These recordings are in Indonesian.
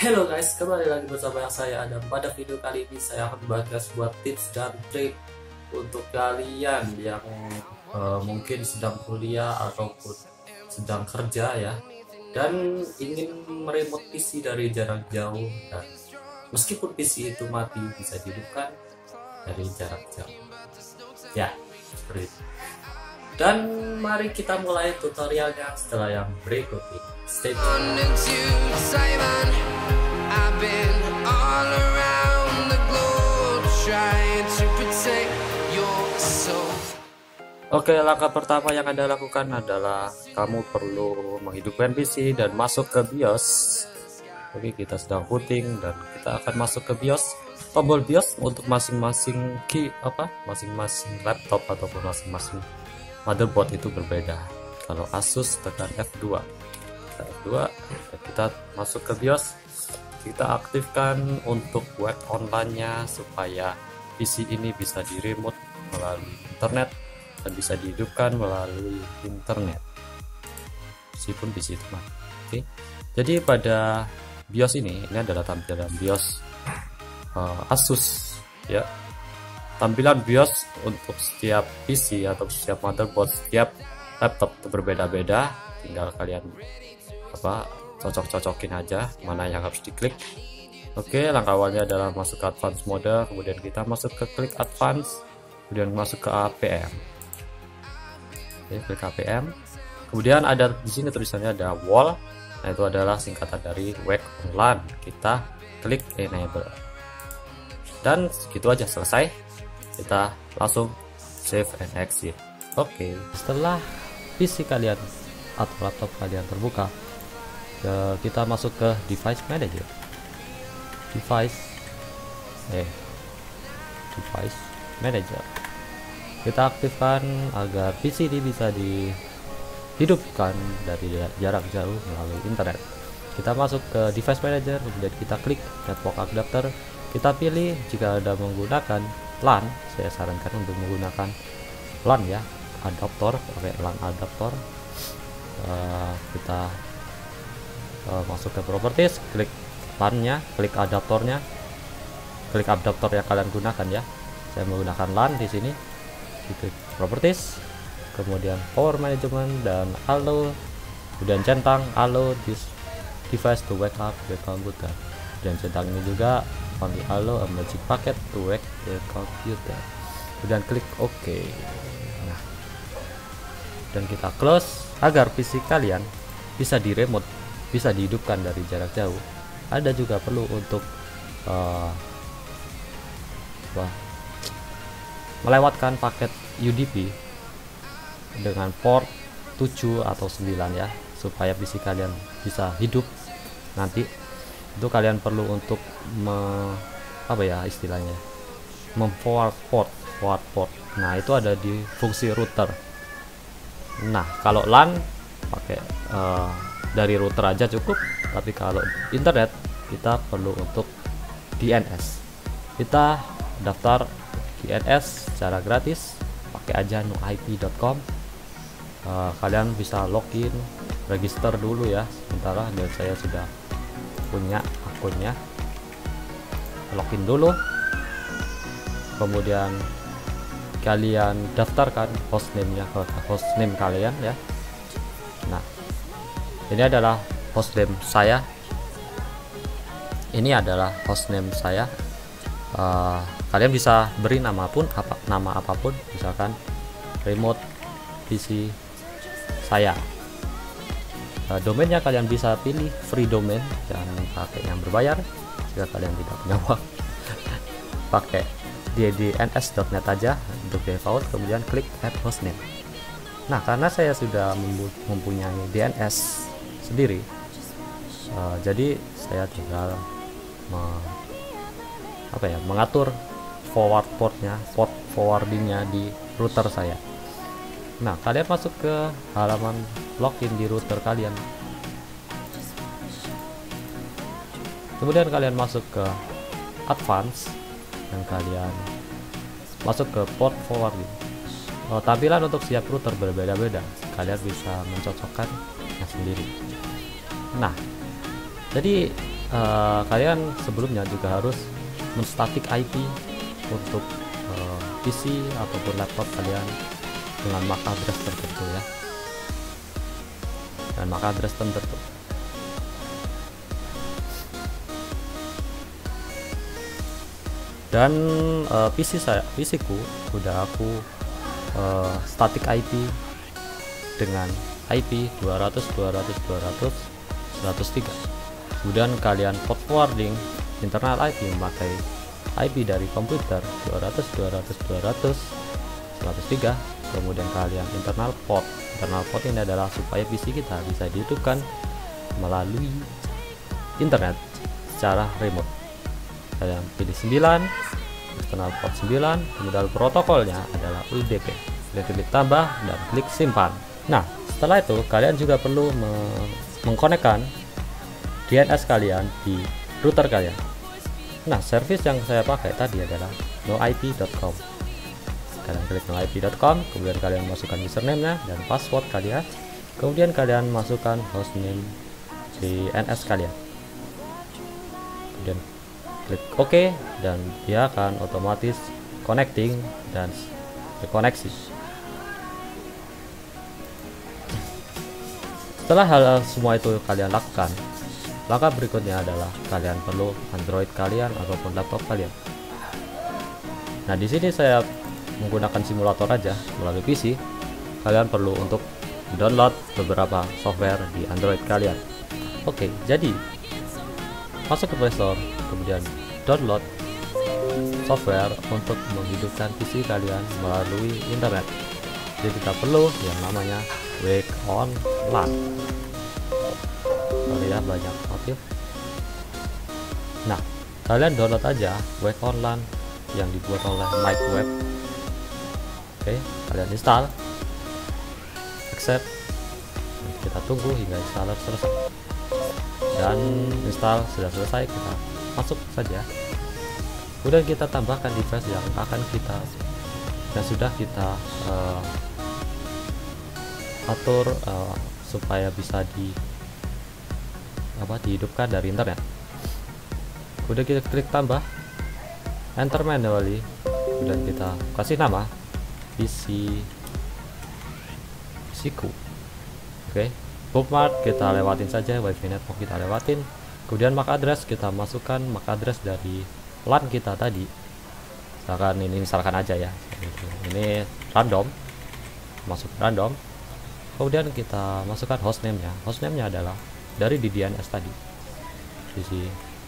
Halo guys, kembali lagi bersama saya Adam. Pada video kali ini saya akan membahas sebuah tips dan trik untuk kalian yang mungkin sedang kuliah ataupun sedang kerja ya, dan ingin meremote PC dari jarak jauh, dan meskipun PC itu mati bisa dihidupkan dari jarak jauh. Ya, seperti itu. Dan mari kita mulai tutorialnya setelah yang berikut ini. Stay tune. Oke, langkah pertama yang Anda lakukan adalah kamu perlu menghidupkan PC dan masuk ke BIOS. Oke, kita sedang booting dan kita akan masuk ke BIOS. Tombol BIOS untuk masing-masing masing-masing laptop ataupun masing-masing motherboard itu berbeda. Kalau Asus tekan F2. Kita masuk ke BIOS. Kita aktifkan untuk web online-nya supaya PC ini bisa di remote melalui internet dan bisa dihidupkan melalui internet meskipun PC itu mati. Oke. Jadi pada BIOS ini adalah tampilan BIOS Asus ya. Tampilan BIOS untuk setiap PC atau setiap motherboard, setiap laptop itu berbeda-beda. Tinggal kalian cocok-cocokin aja mana yang harus diklik. Oke, langkah awalnya adalah masuk ke advance mode, kemudian kita masuk ke klik advance, kemudian masuk ke APM. Oke, klik APM. Kemudian ada di sini tulisannya ada wall. Nah, itu adalah singkatan dari WAC online. Kita klik enable. Dan segitu aja, selesai. Kita langsung save and exit. Oke, setelah PC kalian atau laptop kalian terbuka, kita masuk ke device manager. Device manager. Kita aktifkan agar PC ini bisa dihidupkan dari jarak jauh melalui internet. Kita masuk ke device manager, kemudian kita klik network adapter. Kita pilih jika Anda menggunakan LAN, saya sarankan untuk menggunakan LAN ya, adaptor, pakai LAN adaptor. Kita masuk ke properties, klik LAN-nya, klik adaptornya, klik adaptor yang kalian gunakan ya. Saya menggunakan LAN di sini. Klik properties, kemudian power management dan allow, kemudian centang allow this device to wake up the computer. Dan centang ini juga only allow a magic packet to wake the computer. Kemudian klik OK. Nah, dan kita close agar PC kalian bisa di remote, bisa dihidupkan dari jarak jauh. Ada juga perlu untuk melewatkan paket UDP dengan port 7 atau 9 ya, supaya PC kalian bisa hidup nanti. Itu kalian perlu untuk istilahnya forward port. Nah, itu ada di fungsi router. Nah, kalau LAN pakai dari router aja cukup, tapi kalau internet kita perlu untuk DNS. Kita daftar DNS secara gratis, pakai aja nuip.com. Kalian bisa login, register dulu ya sementara, dan saya sudah punya akunnya. Login dulu, kemudian kalian daftarkan hostname-nya ke hostname kalian ya. Nah, ini adalah hostname saya. Ini adalah hostname saya. Kalian bisa beri nama apapun, misalkan remote PC saya. Domainnya kalian bisa pilih free domain, jangan pakai yang berbayar jika kalian tidak punya uang. Pakai ddns.net aja untuk default, kemudian klik add hostname. Nah, karena saya sudah mempunyai DNS sendiri, jadi saya tinggal mengatur forward forwardingnya di router saya. Nah, kalian masuk ke halaman login di router kalian, kemudian kalian masuk ke advance dan kalian masuk ke port forwarding. Tampilan untuk setiap router berbeda-beda, kalian bisa mencocokkannya sendiri. Nah, jadi kalian sebelumnya juga harus menstatik IP untuk PC ataupun laptop kalian dengan MAC address tertentu ya, dan MAC address tertentu. Dan PC ku udah aku static IP dengan IP 200.200.200.103. Kemudian kalian port forwarding internal IP memakai IP dari komputer 200.200.200.103. kemudian kalian internal port ini adalah supaya PC kita bisa dihidupkan melalui internet secara remote. Kalian pilih 9, external port 9, kemudian protokolnya adalah UDP. Kalian klik tambah dan klik simpan. Nah, setelah itu kalian juga perlu mengkonekkan DNS kalian di router kalian. Nah, service yang saya pakai tadi adalah noip.com. Kalian klik noip.com, kemudian kalian masukkan username-nya dan password kalian, kemudian kalian masukkan hostname DNS kalian, kemudian klik OK, dan dia akan otomatis connecting dan berkoneksi. Setelah hal semua itu kalian lakukan, langkah berikutnya adalah kalian perlu Android kalian ataupun laptop kalian. Nah, di sini saya menggunakan simulator aja melalui PC. Kalian perlu untuk download beberapa software di Android kalian. Oke, jadi masuk ke Play Store, kemudian download software untuk menghidupkan PC kalian melalui internet. Jadi kita perlu yang namanya Wake On LAN. Sorry ya, banyak motif. Nah, kalian download aja Wake On LAN yang dibuat oleh Microwave. Oke, kalian install, accept, kita tunggu hingga installer selesai. Dan install sudah selesai, kita masuk saja. Kemudian kita tambahkan device yang sudah kita atur supaya bisa dihidupkan dari internet. Kemudian kita klik tambah, enter manually, kemudian kita kasih nama PC ku. Oke, bookmark kita lewatin saja, wifi network kita lewatin, kemudian MAC address kita masukkan MAC address dari LAN kita tadi. Misalkan aja ya, ini random, masuk random. Kemudian kita masukkan hostname-nya. Hostname-nya adalah dari DNS tadi, di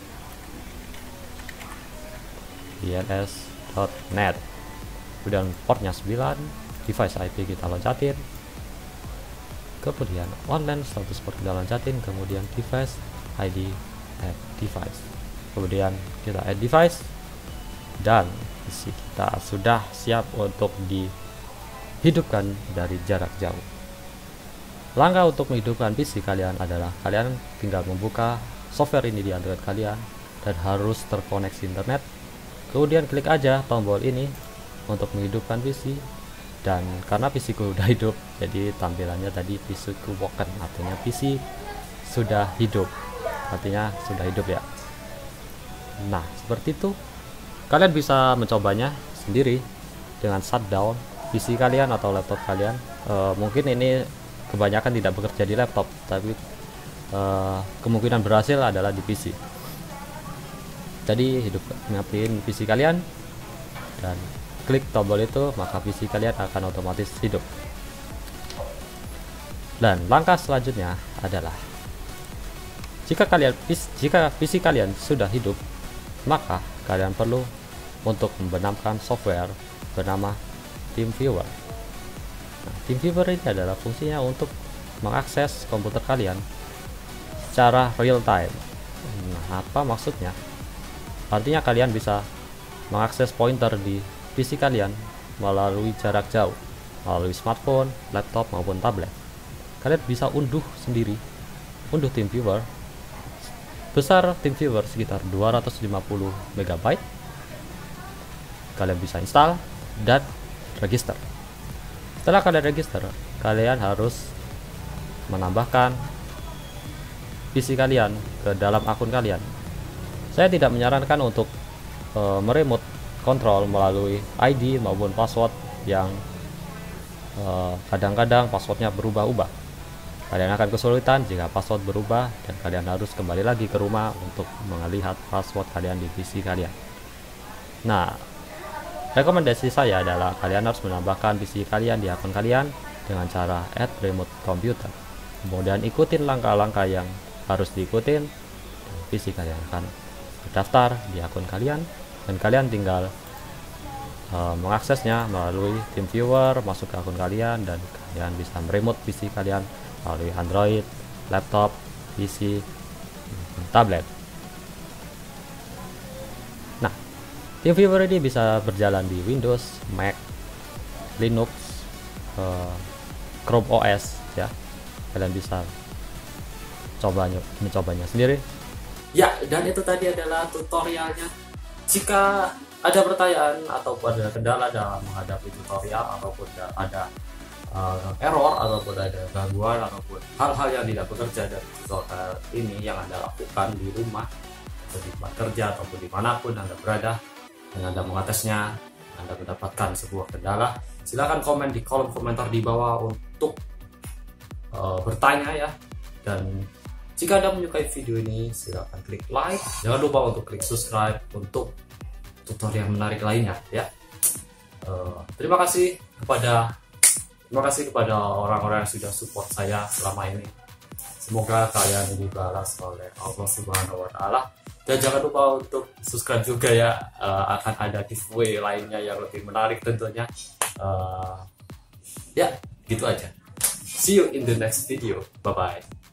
dns.net. Kemudian portnya 9, device IP kita loncatin, kemudian online status port kita loncatin, kemudian device ID add device, kemudian kita add device, dan PC kita sudah siap untuk dihidupkan dari jarak jauh. Langkah untuk menghidupkan PC kalian adalah kalian tinggal membuka software ini di Android kalian dan harus terkoneksi internet. Kemudian klik aja tombol ini untuk menghidupkan PC, dan karena PC ku udah hidup, jadi tampilannya tadi PC ku woken, artinya PC sudah hidup, artinya sudah hidup ya. Nah, seperti itu kalian bisa mencobanya sendiri dengan shutdown PC kalian atau laptop kalian. Mungkin ini kebanyakan tidak bekerja di laptop, tapi kemungkinan berhasil adalah di PC. Jadi nyapin PC kalian dan klik tombol itu, maka PC kalian akan otomatis hidup. Dan langkah selanjutnya adalah jika PC kalian sudah hidup, maka kalian perlu untuk membenamkan software bernama TeamViewer. Nah, TeamViewer ini adalah fungsinya untuk mengakses komputer kalian secara real time. Nah, apa maksudnya? Artinya kalian bisa mengakses pointer di PC kalian melalui jarak jauh, melalui smartphone, laptop maupun tablet. Kalian bisa unduh sendiri, unduh TeamViewer. Besar TeamViewer sekitar 250 MB. Kalian bisa install dan register. Setelah kalian register, kalian harus menambahkan PC kalian ke dalam akun kalian. Saya tidak menyarankan untuk meremote control melalui ID maupun password yang kadang-kadang passwordnya berubah-ubah. Kalian akan kesulitan jika password berubah dan kalian harus kembali lagi ke rumah untuk melihat password kalian di PC kalian. Nah, rekomendasi saya adalah kalian harus menambahkan PC kalian di akun kalian dengan cara add remote computer. Kemudian ikutin langkah-langkah yang harus diikutin, dan PC kalian akan terdaftar di akun kalian, dan kalian tinggal mengaksesnya melalui TeamViewer, masuk ke akun kalian, dan kalian bisa meremote PC kalian melalui Android, laptop, PC, tablet. Nah, TeamViewer ini bisa berjalan di Windows, Mac, Linux, Chrome OS ya. Kalian bisa mencobanya sendiri. Ya, dan itu tadi adalah tutorialnya. Jika ada pertanyaan ataupun ada kendala dalam menghadapi tutorial, ataupun ada error, ataupun ada gangguan, ataupun hal-hal yang tidak bekerja dari tutorial ini yang Anda lakukan di rumah atau di tempat kerja ataupun dimanapun Anda berada, dan Anda mengatesnya, Anda mendapatkan sebuah kendala, silahkan komen di kolom komentar di bawah untuk bertanya ya. Dan jika Anda menyukai video ini, silahkan klik like, jangan lupa untuk klik subscribe untuk tutorial menarik lainnya ya. Terima kasih kepada orang-orang yang sudah support saya selama ini. Semoga kalian dibalas oleh Allah Subhanahu wa Ta'ala. Dan jangan lupa untuk subscribe juga ya. Akan ada giveaway lainnya yang lebih menarik tentunya. Ya, gitu aja. See you in the next video. Bye bye.